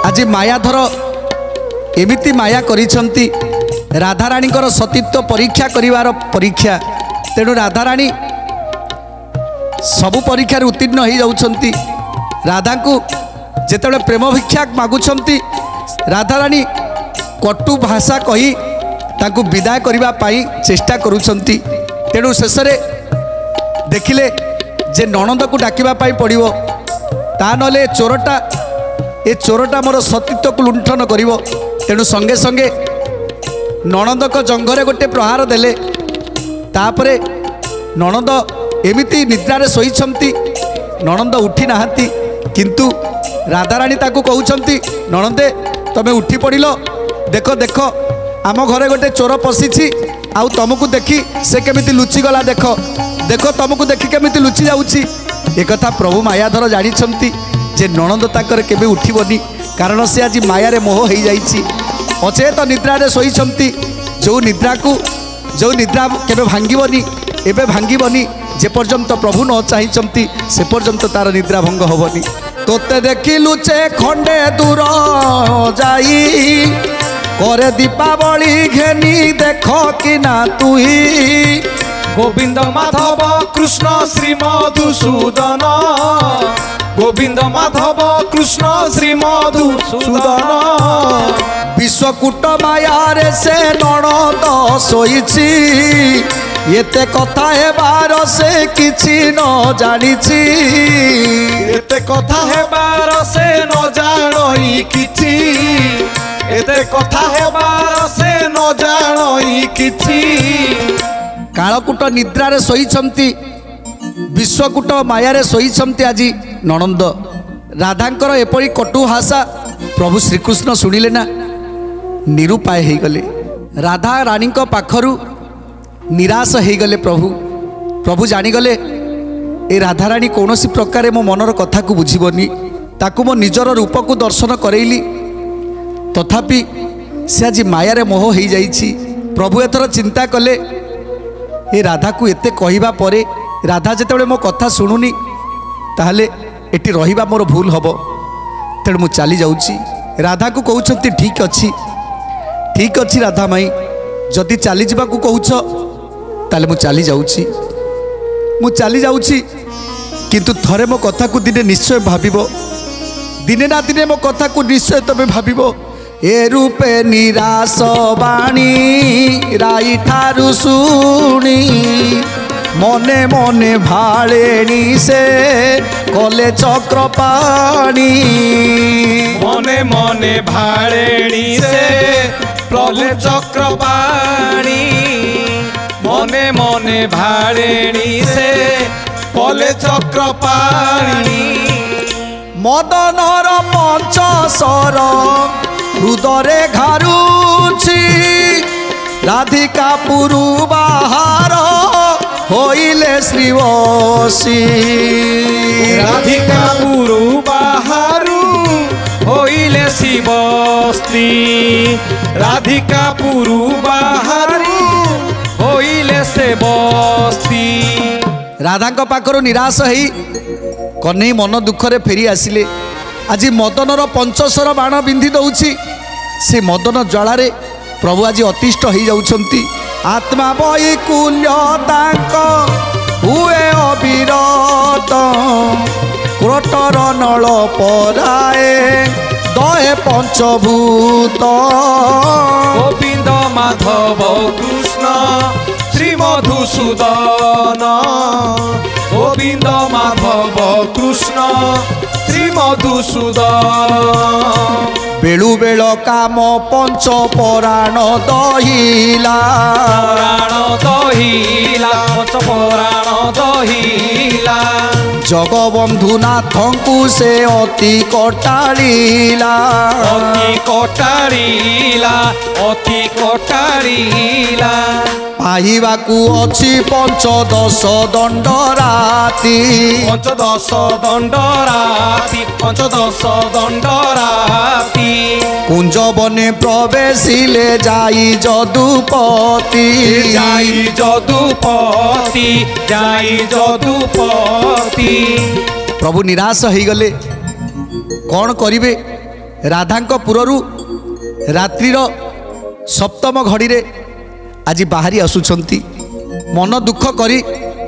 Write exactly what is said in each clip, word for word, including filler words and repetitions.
आज मायाधर एमिति माया करिसंती राधाराणी सतीत्व परीक्षा करिवार परीक्षा। तेणु राधाराणी सबु परीक्षा उत्तीर्ण हो जाउछंती। राधा को जेतेबेले प्रेम भिक्षा मागुछंती राधाराणी कटु भाषा कही ताकू विदाय करबा पाई चेष्टा करुछंती। तेणु शेष देखिले जे नणंद को डाकिबा पाई पड़िबो ता नले चोरटा ए चोरटा मोर सतीत्व को लुंठन करिवो। तेणु संगे संगे नणंद को जंघरे गोटे प्रहार देले। तापरे नणंद एमिति निद्रारे सोईछंती नणंद उठी नाहांती किंतु राधाराणी ताकू कहउछंती नणंदे तमे उठी पड़िलो देख देख आम घरे गोटे चोर पशिछि आउ तुमको देखी से केमिति लुचि गला देख देख तुमको देखी केमिति लुचि जाउछि। एक कथा प्रभु मायाधर जानिछंती जे नणंद ताकर केबे उठिबनी कारण से आज माया रे मोह हो जाइछि। अचेत निद्रारे सोईछंती जो निद्रा को जो निद्रा केबे भांगिबनी एबे भांगिबनी जे पर्यंत प्रभु न चाहिंती से पर्यंत तार निद्रा भंग होबनी। तोते देखिलु चे खंडे दूर जाई करे दीपावली घेनी देख कि ना तुही गोविंद माधव कृष्ण श्री मधुसूदन गोविंद माधव कृष्ण श्री मधुसूदन विश्वकूट मायारे से नणंद सोईछि एते कथा हेबार से किछि न जानिछि एते कथा हेबार से न जानई किछि एते कथा हेबार से न जानई किछि। कालकूट निद्रारे सोईछंती विश्वकूट मायारे सोईछंती आज नणंद राधांकर एपरी कटु भाषा प्रभु श्रीकृष्ण शुणिले ना निरुपाय हो गले। राधा रानी पाखरु निराश हो गले। प्रभु प्रभु जानीगले ए राधाराणी कौन सी प्रकार मो मनर कथा को बुझीबनी ताकू मो निजर रूप को दर्शन करैली तथापि से आज मायारे मोह हो जाइछि। प्रभु एथर चिंता कले ए राधा को एते कहिबा परे राधा जेतेबेले मो कथा शुणुनी ताहले एटी रहिबा मोर भूल हबो तेणु मु चली जाउछि। राधा को कहउछंती ठीक अछि ठीक अछि राधा माई जदि चली जाबा को कहउछ ताले मु चली जाउछि मु चली जाउछि किंतु थरे मो कथा को दिने निश्चय भाबिबो दिने ना दिने मो कथा को निश्चय तबे भाबिबो। ए रूपे निराश बाणी राई ठारु सुनी मने मने भाळेणी से कले चक्र पाणी मने मने भाळेणी से कले चक्र पाणी मने मने भाळेणी से कले चक्र पाणी मदनर पंचसर हृदरे घारुछि राधिका पुरु बाहार होइले श्रीवसी राधिका पुरु बाहारु होइले शिवस्ती राधिका पुरु बाहारु होइले शिवस्ती। राधा पाखर निराश होई कन्हई मन दुखरे फेरी आसिले। आज मदनर पंचसर बाण बिंधि दउछि से मदन ज्वालारे प्रभु आज अतिष्ठ हो जाउछंती। आत्मा वैकुल्य तांक हुए अविरत क्रोटर नल पराए दहे पंचभूत गोविंद माधव कृष्ण श्री मधुसूदन गोविंद माधव कृष्ण श्री मधुसूदन बेलु बेल काम पंच पराण दहिला पराण दहिला पंच पराण दहिला जगबंधु नाथंकु से अति कटाड़ीला अति कटाड़ीला अति कटाड़ीला पाहिबाकु अछि पंचदश दंड राति पंचदश दंड राति पंचदश दंड राति कुंज बने प्रवेशिले जाई जदुपति जाई जदुपति जाई जदुपति। प्रभु निराश हो गले कौन करिवे राधांक पुरु रात्रिर सप्तम घड़ी रे आज बाहरी आसुछंती मन दुख करी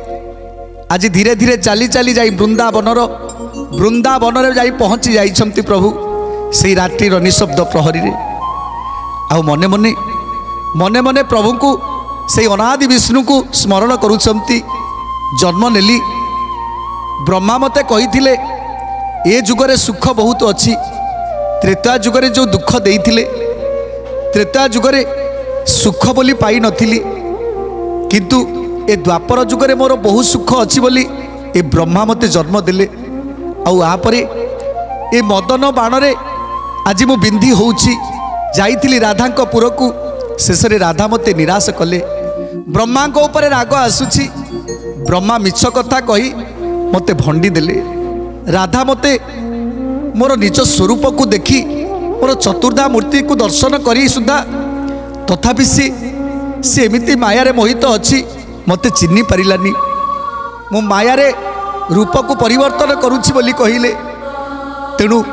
आज धीरे धीरे चली चली जाई वृंदावनर वृंदावन रे जाई पहुँची जाइछंती प्रभु से रात्रिर निशब्द प्रहरी रे आउ मने मने मने मने प्रभु को से अनादि विष्णु को स्मरण करुछंती जन्म नेली ब्रह्मा मते कहिथिले ए जुगरे सुख बहुत अच्छी त्रेता जुगरे जो दुख देइथिले त्रेता जुगरे सुख बोली पाई नथिली किंतु ए द्वापर जुगरे मोर बहुत सुख अच्छी बोली ए ब्रह्मा मते जन्म देले आउ आपरे ए मदन बाणरे आज मु बिंदी होउची जाइथिली राधांक पुरकू शेषरे राधा मते निराश कले ब्रह्मा को ऊपर राग आसुची ब्रह्मा मिछ कथा कही मते भंडी देले राधा मते मोर निज स्वरूप को देखी मोर चतुर्धा मूर्ति को दर्शन करी सुधा तथापि सी सी एमिति मायारे मोहित अच्छी मते चिन्नी पारिलानी मु मायारे रूप को परिवर्तन करुछि बोली कहिले तेणु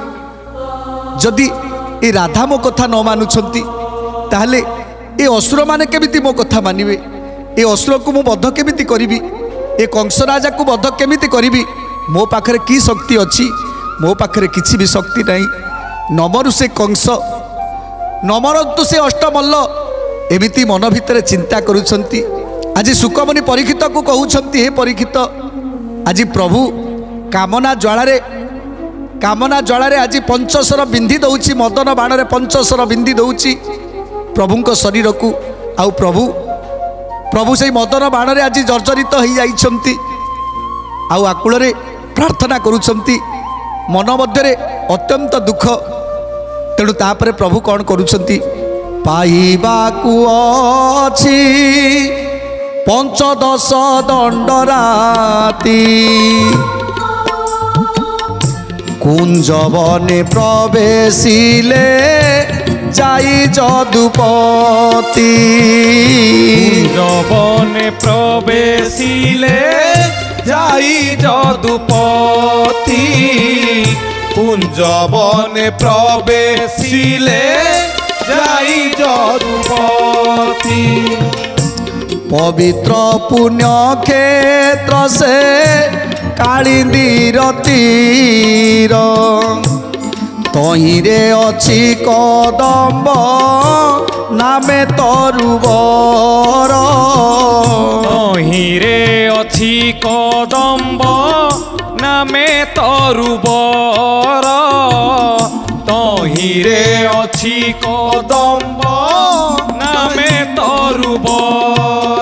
जदि ए राधा मो कथा न मानुछंती ताहले ए असुर माने केमिति मो कथा मानिबे ए असुर को मु बद्ध केमिति करिबी ए कंस राजा को बद्ध केमिति करिबी मो पाखरे की शक्ति अछि मो पाखरे किछि भी शक्ति नहीं नमरु से कंस नमरतु से अष्टमल्ल एमिति मन भितर चिंता करुछंती आज सुकमणि परीक्षित को कहउछंती हे परीक्षित आज प्रभु कामना ज्वालारे कामना ज्वालारे आज पंचशर बिंदी दउछि मदन बाणरे पंचशर बिंदी दउछि प्रभुंक शरीर को आउ प्रभु प्रभु से मदन बाणरे आज जर्जरित हो जाइछंती आउ आकुଳରେ प्रार्थना करुछंती मन मध्यरे अत्यंत दुख तेणु तापरे प्रभु कौन करुछंती पाइबाकु अछि पंचदश दंडराती कुंजवने प्रवेशिले जाई जदुपति कुंजवने प्रवेशिले जाई जदुपति कुंजवने प्रवेशिले जाई जदुपति पवित्र पुण्य क्षेत्र से कालिंदीर तीर तहिरे अछि कदम्ब नामे तरुवर तहिरे अछि कदम्ब नामे तरुवर तहिरे अछि कदम्ब नामे तरुवर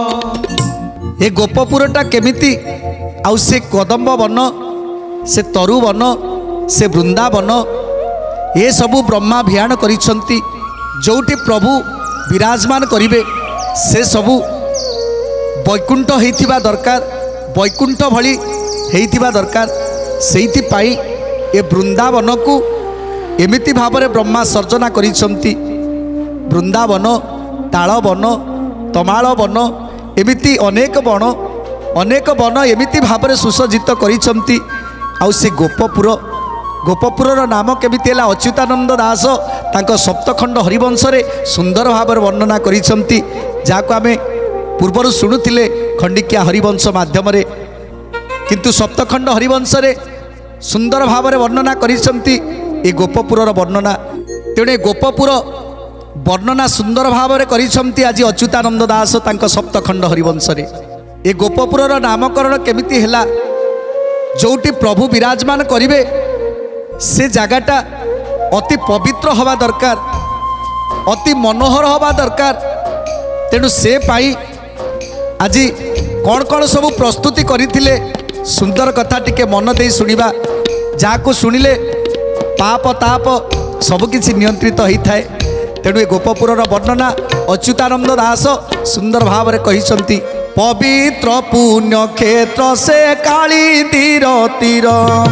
ए गोपपुरटा केमिति आउ से कदम्ब वन से तरु वन से वृंदावन ये सबू ब्रह्मा भियान करिछंती जोटी प्रभु विराजमान करिवे से सबू वैकुंठ हेइथिबा दरकार वैकुंठ भली हेइथिबा दरकार सेइथि पाई ए वृंदावन को एमिति भाबरे ब्रह्मा सर्जना करिछंती वृंदावन ताल वन तमाल वन एमिति अनेक वन अनेक वन एमिति भाबरे सुसज्जित करिछंती आउ से गोपपुर गोपपुरर नाम केमिति हैला अच्युतानंद दास तांको सप्तखंड हरिवंश रे सुंदर भाव वर्णना करिछंती जाको आमे पूर्वर शुणुथिले खंडिकिया हरिवंश माध्यम रे किंतु सप्तखंड हरिवंश रे सुंदर भाव वर्णना करिछंती ए गोपपुरर वर्णना तेणे गोपपुर वर्णना सुंदर भाव करिछंती आज अच्युतानंद दास तांको सप्तखंड हरिवंश रे ए गोपपुरर नामकरण केमिति हैला जोटी प्रभु विराजमान करिवे से जगाटा अति पवित्र हवा दरकार अति मनोहर हवा दरकार तेणु से पाई आज कौन कौन सब प्रस्तुति करथिले सुंदर कथा टिके मन दे सुनिबा जाको सुनिले पाप ताप सबकिछि नियंत्रित होता है तेणु ए गोपपुरर वर्णना अच्युतानंद दास सुंदर भाव में कहिसंती पवित्र पुण्य क्षेत्र से काली तीर तीर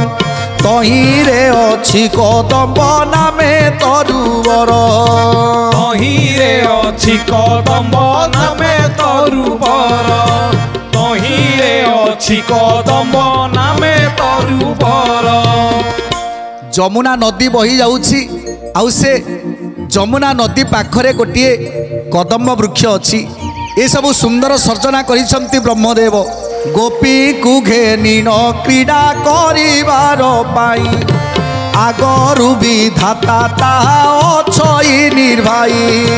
तहिरे अछि कदम्ब नामे तरुवर तहिरे अछि कदम्ब नामे तरुवर तहिरे अछि कदम्ब नामे तरुवर ଯମୁନା ନଦୀ ବହି ଯାଉଛି ଆଉ ସେ ଯମୁନା ନଦୀ ପାଖରେ ଗୋଟିଏ କଦମ୍ବ ବୃକ୍ଷ ଅଛି। ଏସବୁ ସୁନ୍ଦର ସର୍ଜନା କରିଛନ୍ତି ବ୍ରହ୍ମଦେବ। ଗୋପୀକୁ ଘେନି ନ କ୍ରୀଡ଼ା କରିବାର ପାଇଁ ଆଗରୁ ବିଧାତା ତାହା ଅଛଇ ନିର୍ଭାଇ।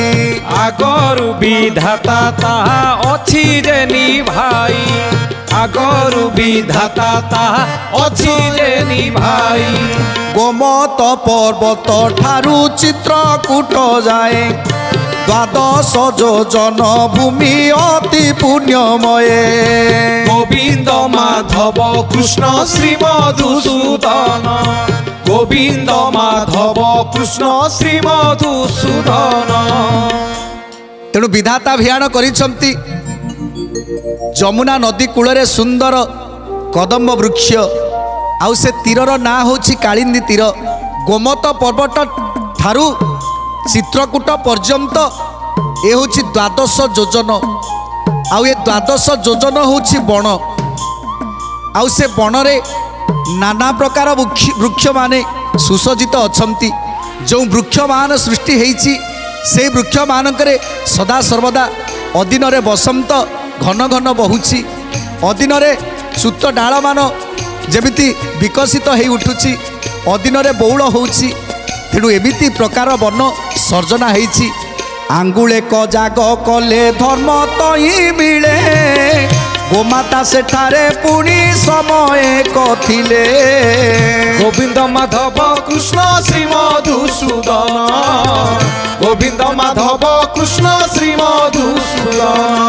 ଆଗରୁ ବିଧାତା ତାହା ଅଛି ଯେ ନିଭାଇ। ଆଗରୁ ବିଧାତା ତାହା ଅଛି ଯେ ନିଭାଇ। ଗୋମତ ପର୍ବତ ଠାରୁ ଚିତ୍ରକୂଟ ଯାଏ ଦ୍ୱାଦଶ ଯୋଜନ ଭୂମି ଅତି ପୁଣ୍ୟମୟ। ଗୋବିନ୍ଦ ମାଧବ କୃଷ୍ଣ ଶ୍ରୀ ମଧୁସୂଦନ। ଗୋବିନ୍ଦ ମାଧବ କୃଷ୍ଣ ଶ୍ରୀ ମଧୁସୂଦନ। ତେଣୁ ବିଧାତା ଭିଆଣ କରିଛନ୍ତି ଯମୁନା ନଦୀ କୂଳରେ ସୁନ୍ଦର କଦମ୍ବ ବୃକ୍ଷ। ଆଉ ସେ ତୀରର ନାଁ ହେଉଛି କାଳିନ୍ଦୀ ତୀର। ଗୋମତ ପର୍ବତ ଠାରୁ ଚିତ୍ରକୂଟ ପର୍ଯ୍ୟନ୍ତ ଏ ହେଉଛି ଦ୍ୱାଦଶ ଯୋଜନ। ଆଉ ଏ ଦ୍ୱାଦଶ ଯୋଜନ ହେଉଛି ବଣ। ଆଉ ସେ ବଣରେ ନାନା ପ୍ରକାର ବୃକ୍ଷମାନେ ସୁସଜ୍ଜିତ ଅଛନ୍ତି। ଯେଉଁ ବୃକ୍ଷମାନ ସୃଷ୍ଟି ହେଇଛି ସେଇ ବୃକ୍ଷମାନଙ୍କରେ ସଦା ସର୍ବଦା ଅଦିନରେ ବସନ୍ତ ଘନ ଘନ ବହୁଛି। ଅଦିନରେ ସୂତ ଡାଳମାନ ଯେମିତି ବିକଶିତ ହେଇ ଉଠୁଛି, ଅଦିନରେ ବଉଳ ହେଉଛି। ତେଣୁ ଏମିତି ପ୍ରକାର ବନ ସର୍ଜନା ହେଇଛି। ଆଙ୍ଗୁଳେକ ଜାଗ କଲେ ଧର୍ମ ତହିଁ ମିଳେ ଗୋମାତା ସେଠାରେ ପୁଣି ସମୟ କଥିଲେ। ଗୋବିନ୍ଦ ମାଧବ କୃଷ୍ଣ ଶ୍ରୀ ମଧୁସୂଦନ। ଗୋବିନ୍ଦ ମାଧବ କୃଷ୍ଣ ଶ୍ରୀ ମଧୁସୂଦନ।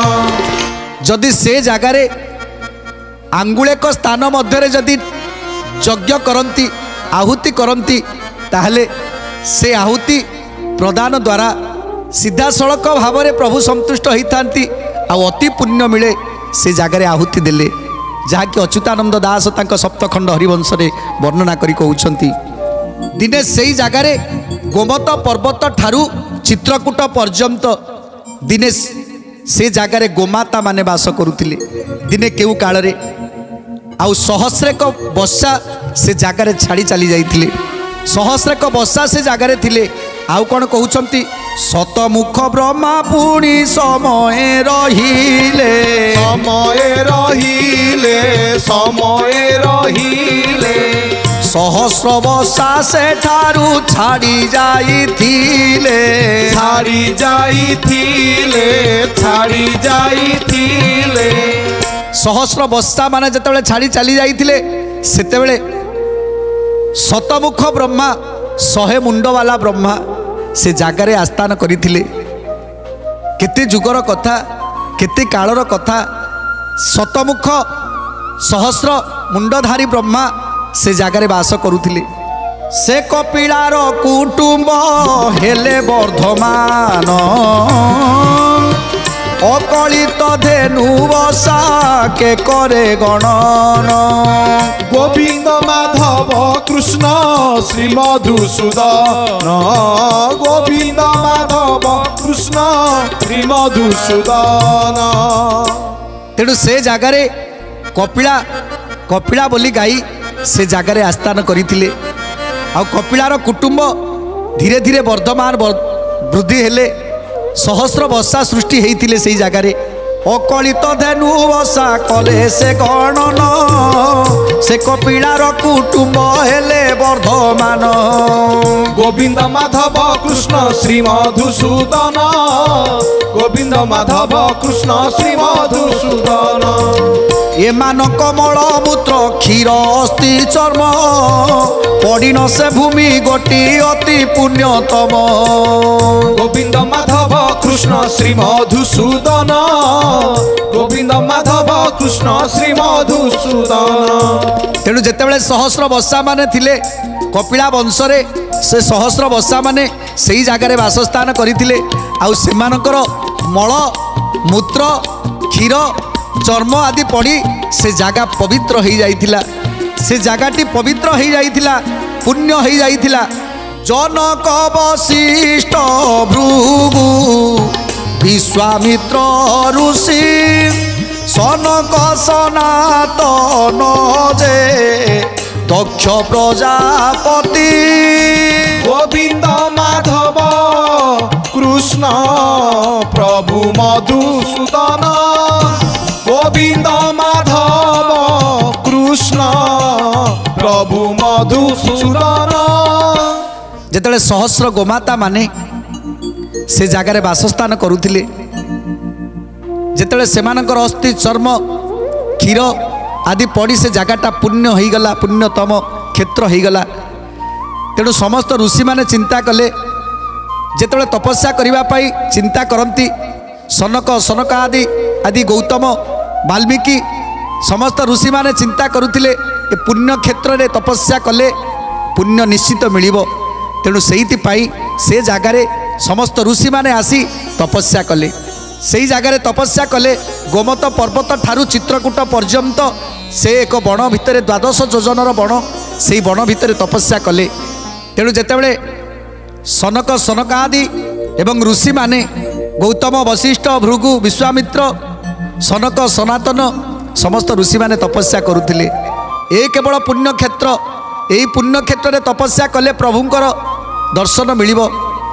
ଯଦି ସେ ଜାଗାରେ ଆଙ୍ଗୁଳେକ ସ୍ଥାନ ମଧ୍ୟରେ ଯଦି ଯଜ୍ଞ କରନ୍ତି, ଆହୁତି କରନ୍ତି, ତାହେଲେ ସେ ଆହୁତି ପ୍ରଦାନ ଦ୍ୱାରା ସିଧାସଳଖ ଭାବରେ ପ୍ରଭୁ ସନ୍ତୁଷ୍ଟ ହୋଇଥାନ୍ତି ଆଉ ଅତି ପୁଣ୍ୟ ମିଳେ ସେ ଜାଗାରେ ଆହୁତି ଦେଲେ। ଯାହାକି ଅଚ୍ୟୁତାନନ୍ଦ ଦାସ ତାଙ୍କ ସପ୍ତଖଣ୍ଡ ହରିବଂଶରେ ବର୍ଣ୍ଣନା କରି କହୁଛନ୍ତି। ଦିନେ ସେଇ ଜାଗାରେ ଗୋମତ ପର୍ବତ ଠାରୁ ଚିତ୍ରକୂଟ ପର୍ଯ୍ୟନ୍ତ ଦିନେ ସେ ଜାଗାରେ ଗୋମାତା ମାନେ ବାସ କରୁଥିଲେ। ଦିନେ କେଉଁ କାଳରେ ଆଉ ସହସ୍ରେକ ବର୍ଷା ସେ ଜାଗାରେ ଛାଡ଼ି ଚାଲି ଯାଇଥିଲେ। ସହସ୍ରେକ ବର୍ଷା ସେ ଜାଗାରେ ଥିଲେ। ଆଉ କ'ଣ କହୁଛନ୍ତି? ଶତମୁଖ ବ୍ରହ୍ମା ପୁଣି ସମୟ ରହିଲେ। ସମୟ ରହିଲେ ସମୟ ରହିଲେ ସହସ୍ର ବର୍ଷା ସେଠାରୁ ଛାଡ଼ି ଯାଇଥିଲେ। ଛାଡ଼ି ଯାଇଥିଲେ ଛାଡ଼ି ଯାଇଥିଲେ ସହସ୍ର ବର୍ଷା ମାନେ ଯେତେବେଳେ ଛାଡ଼ି ଚାଲି ଯାଇଥିଲେ ସେତେବେଳେ ଶତମୁଖ ବ୍ରହ୍ମା ଶହେ ମୁଣ୍ଡବାଲା ବ୍ରହ୍ମା ସେ ଜାଗାରେ ଆସ୍ଥାନ କରିଥିଲେ। କେତେ ଯୁଗର କଥା, କେତେ କାଳର କଥା। ଶତମୁଖ ସହସ୍ର ମୁଣ୍ଡଧାରୀ ବ୍ରହ୍ମା ସେ ଜାଗାରେ ବାସ କରୁଥିଲେ। ସେ କପିଳାର କୁଟୁମ୍ବ ହେଲେ ବର୍ଦ୍ଧମାନ ଅକଳିତ ଧେନୁ ବସା କେ କରେ ଗଣନ। ଗୋବିନ୍ଦ ମାଧବ କୃଷ୍ଣ ଶ୍ରୀ ମଧୁସୂଦନ। ଗୋବିନ୍ଦ ମାଧବ କୃଷ୍ଣ ଶ୍ରୀ ମଧୁସୂଦନ। ତେଣୁ ସେ ଜାଗାରେ କପିଳା କପିଳା ବୋଲି ଗାଇ ସେ ଜାଗାରେ ଆସ୍ଥାନ କରିଥିଲେ। ଆଉ କପିଳାର କୁଟୁମ୍ବ ଧୀରେ ଧୀରେ ବର୍ଦ୍ଧମାନ ବୃଦ୍ଧି ହେଲେ। ସହସ୍ର ବର୍ଷା ସୃଷ୍ଟି ହେଇଥିଲେ ସେଇ ଜାଗାରେ। ଅକଳିତ ଧେନୁ ବସା କଲେ ସେ ଗଣନ ସେ କପିଳାର କୁଟୁମ୍ବ ହେଲେ ବର୍ଦ୍ଧମାନ। ଗୋବିନ୍ଦ ମାଧବ କୃଷ୍ଣ ଶ୍ରୀ ମଧୁସୂଦନ। ଗୋବିନ୍ଦ ମାଧବ କୃଷ୍ଣ ଶ୍ରୀ ମଧୁସୂଦନ। ଏମାନଙ୍କ ମଳମୂତ୍ର କ୍ଷୀର ଅସ୍ଥି ଚର୍ମ ପଡ଼ିନ ସେ ଭୂମି ଗୋଟି ଅତି ପୁଣ୍ୟତମ। ଗୋବିନ୍ଦ ମାଧବ କୃଷ୍ଣ ଶ୍ରୀ ମଧୁସୂଦନ। ଗୋବିନ୍ଦ ମାଧବ କୃଷ୍ଣ ଶ୍ରୀ ମଧୁସୂଦନ। ତେଣୁ ଯେତେବେଳେ ସହସ୍ର ବର୍ଷା ମାନେ ଥିଲେ କପିଳା ବଂଶରେ, ସେ ସହସ୍ର ବର୍ଷା ମାନେ ସେଇ ଜାଗାରେ ବାସସ୍ଥାନ କରିଥିଲେ। ଆଉ ସେମାନଙ୍କର ମଳ ମୂତ୍ର କ୍ଷୀର ଚର୍ମ ଆଦି ପଡ଼ି ସେ ଜାଗା ପବିତ୍ର ହେଇଯାଇଥିଲା। ସେ ଜାଗାଟି ପବିତ୍ର ହେଇଯାଇଥିଲା, ପୁଣ୍ୟ ହେଇଯାଇଥିଲା। ଜନକ ବଶିଷ୍ଠ ଭୃଗୁ ବିଶ୍ୱାମିତ୍ର ଋଷି ସନକ ସନାତନ ଯେ दक्ष प्रजापति गोविंद माधव कृष्ण प्रभु मधुसूदन गोविंद माधव कृष्ण प्रभु मधुसूदन। जेतले सहस्र गोमाता माने से जगार बासस्थान करुथिले जेतले सेमानकर अस्थि चर्म क्षीर आदि पड़ी से जगाटा पुण्य हो गला पुण्यतम क्षेत्र हो गला। तेणु समस्त ऋषि माने चिंता कले जेतले तपस्या करने चिंता करती सनक सनक आदि आदि गौतम वाल्मीकि समस्त ऋषि माने चिंता करुथिले ए पुण्य क्षेत्र में तपस्या कले पुण्य निश्चित मिलिबो। तेणु सेइथिपाई से जगार समस्त ऋषि माने आसी तपस्या कले से जगार तपस्या कले गोमत पर्वत ठारू चित्रकूट पर्यंत से एक बण भितर द्वादश योजनर बण से बण भितर तपस्या कले। तेणु जेतेबेले सनक सनक आदि एवं ऋषि माने गौतम वशिष्ठ भृगु विश्वामित्र सनक सनातन समस्त ऋषि माने तपस्या करुथिले। ए केवल पुण्य क्षेत्र यही पुण्य क्षेत्र में तपस्या कले प्रभुंकर दर्शन मिलिबो।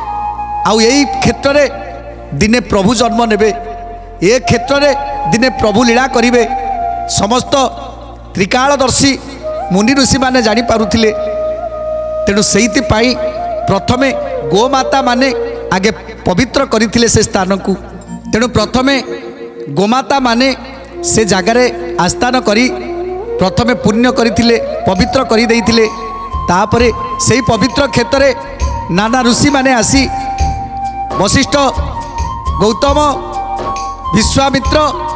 आउ यही क्षेत्र में दिने प्रभु जन्म नेबे ए क्षेत्र में दिने प्रभु लीला करिवे समस्त त्रिकालदर्शी मुनि ऋषि माने जानी पारुथिले। तेणु सेइति पाई प्रथमे गोमाता माने आगे पवित्र करथिले से स्थान को। तेणु प्रथमे गोमाता माने से जगारे आस्थान करी प्रथमे पुण्य करथिले पवित्र करी देइथिले। तापरे सेही पवित्र क्षेत्र नाना ऋषि माने आसी वशिष्ठ गौतम विश्वामित्र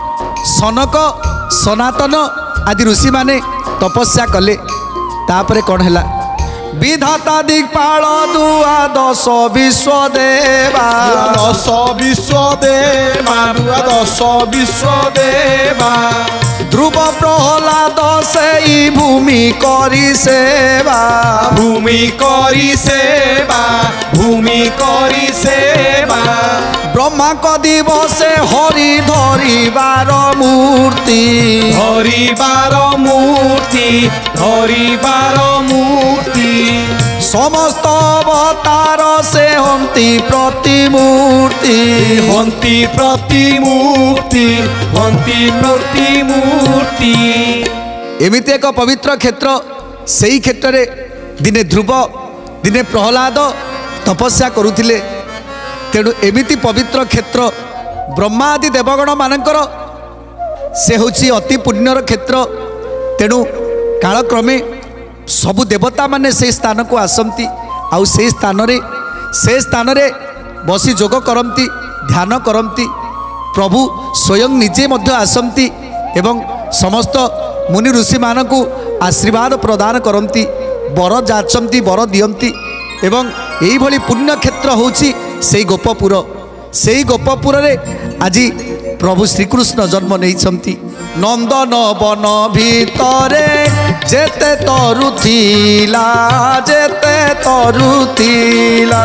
सनक सनातन आदि ऋषि माने तपस्या कले। तापरे कौन हैला विधाता दिक्पाल दुआ दश विश्वदेवा दश विश्वदेवा दश विश्वदेवा ध्रुव प्रहलाद से भूमि करी सेवा भूमि करी सेवा भूमि करी सेवा ब्रह्मा क दिवसे हरि धरिबार मूर्ति धरिबार मूर्ति धरिबार मूर्ति समस्त अवतार से हंती प्रतिमूर्ति हंती प्रतिमूर्ति हंती प्रतिमूर्ति। एमिति एक पवित्र क्षेत्र सेही क्षेत्र रे दिने ध्रुव दिने प्रहलाद तपस्या करुथिले। तेणु एमिति पवित्र क्षेत्र ब्रह्मा आदि देवगण मानकर से होची अति पुण्यर क्षेत्र। तेणु कालक्रमे सबु देवता माने से स्थान को आसंती आउ से स्थान रे से स्थान रे बसी जोग करती ध्यान करती प्रभु स्वयं निजे मध्य आसंती एवं समस्त मुनि ऋषि मानकु आशीर्वाद प्रदान करती वर जाचंती वर दियंती एवं यही भली पुण्य क्षेत्र होची से गोपपुर से गोपपुर रे आज प्रभु श्रीकृष्ण जन्म नहीं नंदन वन भितरे जेते तरुथिला जेते तरुथिला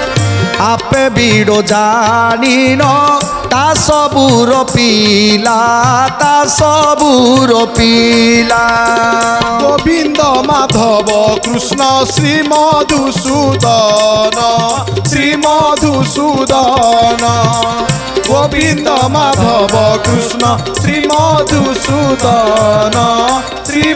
आपे बीड़ो जानिन ता सबुर पीला ता सबुर पीला गोविंद माधव कृष्ण श्री मधुसूदन श्री मधुसूदन गोविंद माधव कृष्ण श्री मधुसूदन श्री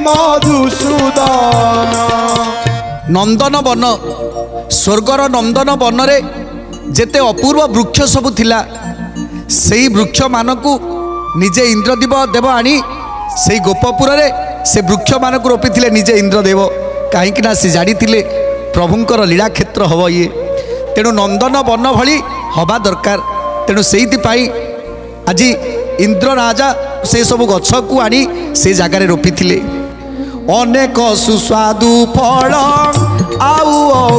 मधुसूदन। नंदन वन स्वर्गर नंदन वन रे जेते अपूर्व वृक्ष सबु थिला सेई वृक्ष मानकु निजे इंद्रदेव देव आनी से गोपपुर रे से वृक्ष मानकु रोपिथिले निजे इंद्रदेव कहीं से जानी प्रभुंकर लीला क्षेत्र हम ये। तेणु नंदन वन भली हवा दरकार। तेणु से आज इंद्र राजा से सब गछ को आनी से जगार रोपिथिले। अनेक सुस्वादु फल आउ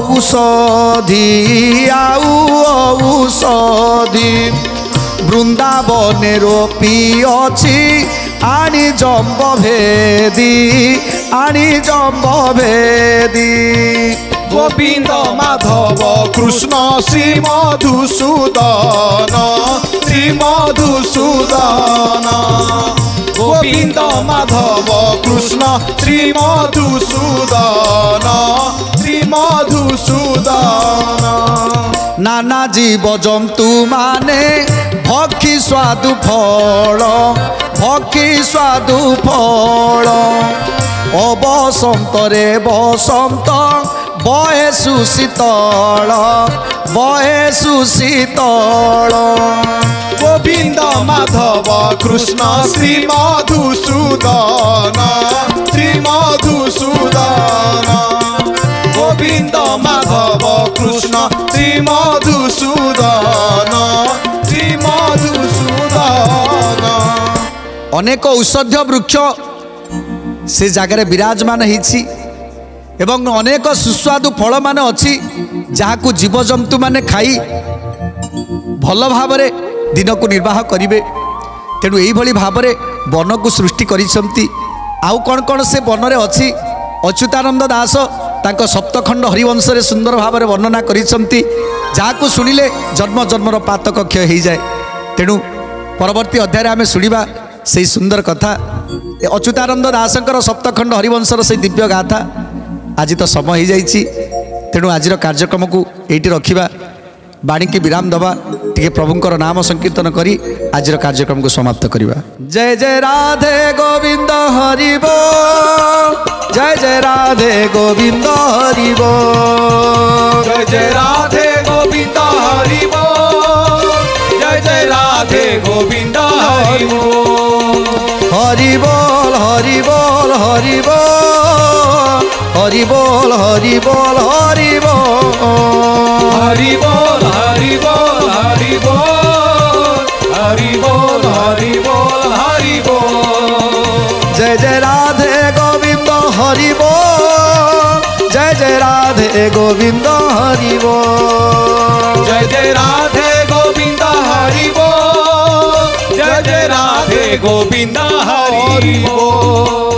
औषधि आउ औषधि वृंदावने रोपी अछि आनी जम्ब भेदी आनी जम्ब भेदी गोविंद माधव कृष्ण श्री मधुसूदन श्री मधुसूदन गोविंद माधव कृष्ण श्री मधुसूदन श्री मधुसूदन नाना जीव जंतु माने भक्षी स्वादु फल भक्षी स्वादु फल अबसंत रे बसंत बहे सुशीतल बहे सुशीतल गोविंद माधव कृष्ण श्री मधुसूदन श्री मधुसूदन गोविंद माधव कृष्ण श्री मधुसूदन श्री मधुसूदन अनेक औषध्य वृक्ष से जगार विराजमान होती एवं अनेक सुस्वादु फल मान अच्छी जहाँ जीवजंतु माने खाई भल भाव दिन को निर्वाह करेंगे तेणु यही भाव वन को सृष्टि करिसंती आउ कौन कौन से वन में अच्छी अच्युतानंद दास तांको सप्तखंड हरिवंश रे सुंदर भाव में वर्णना करिसंती जहाँ शुणिले जन्म जन्मर पातक क्षय हो जाए तेणु परवर्ती अध्याय आम शुणा से सुंदर कथा अच्युतानंद दासंकर सप्तखंड हरिवंशर से दिव्य गाथा आज तो समय हो जाइए तेणु आज कार्यक्रम को ये रखा बाणी की विराम दबा टे प्रभुंकर नाम संकीर्तन करी आज कार्यक्रम को समाप्त करवा। जय जय राधे गोविंद हरि बोल जय जय राधे गोविंद हरि बोल जय जय राधे गोविंद हरि बोल जय जय राधे गोविंद हरि बोल हरि बोल हरि बोल हरि बोल हरि बोल हरि बोल हरि बोल हरि बोल हरि बोल हरि बोल हरि बोल हरि बोल हरि बोल जय जय राधे गोविंद हरि बोल जय जय राधे गोविंद हरि बोल जय जय राधे गोविंद हरि बोल जय जय राधे गोविंद हरि बोल।